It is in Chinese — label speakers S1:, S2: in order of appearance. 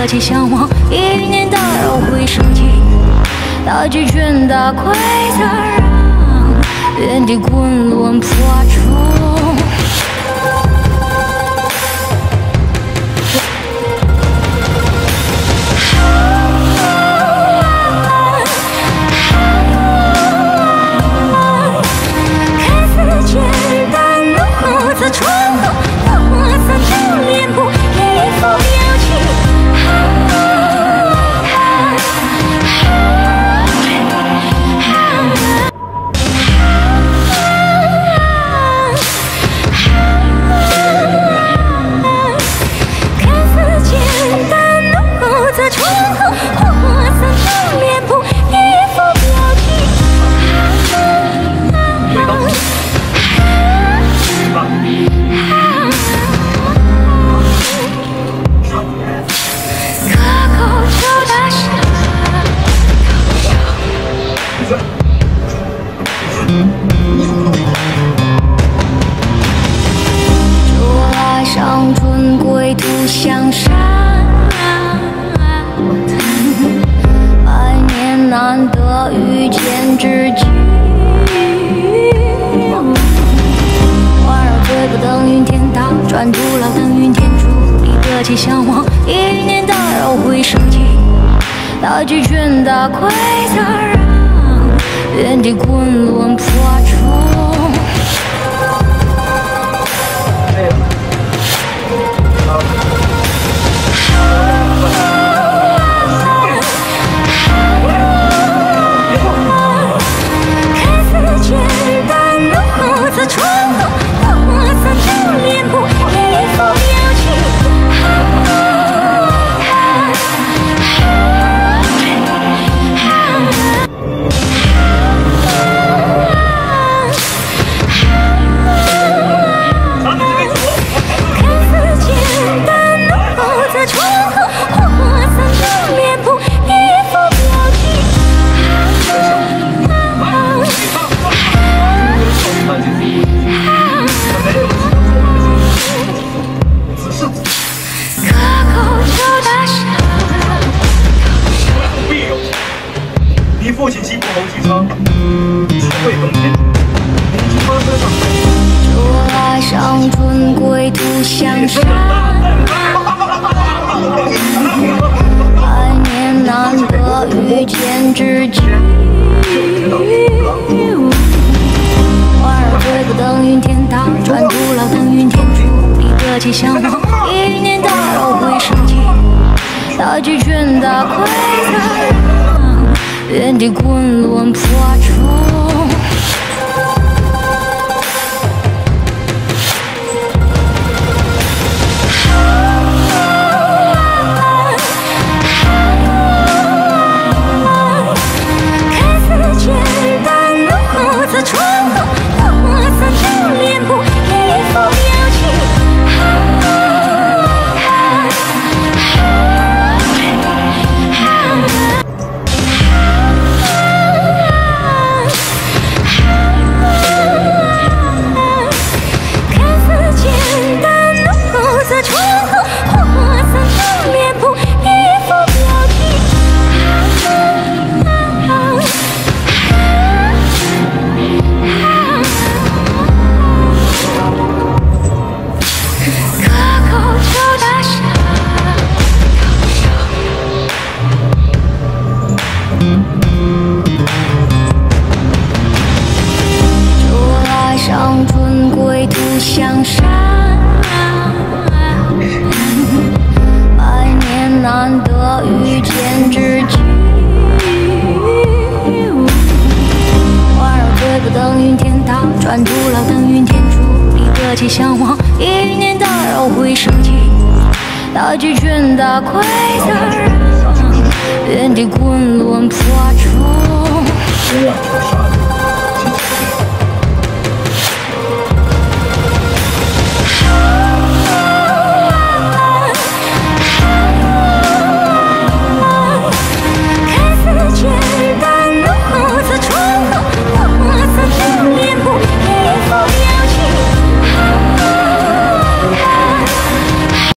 S1: 起向往，一年打扰回收起，大举拳打馈赠让，原地滚轮破处。 向山，百年难得遇见知己。花儿追不等云天道，转朱老等云天主。离得起向往，一年打扰回收起，大举拳打馈赠让，原地滚轮破处。
S2: 父亲西部侯继昌，初为本天主，年纪8岁上台。
S1: 竹来上春归途向山，百年难得遇见知己。花儿追不等云天道，转朱老等云天主。离得起向往，一年打扰回收起，大举拳打馈赠让。 原地滚轮破处。 向山，百年难得遇见知己。花儿追不等云天道，转朱老等云天主。离得起向往，一年打扰回收起，大举拳打馈赠让，原地滚轮破处。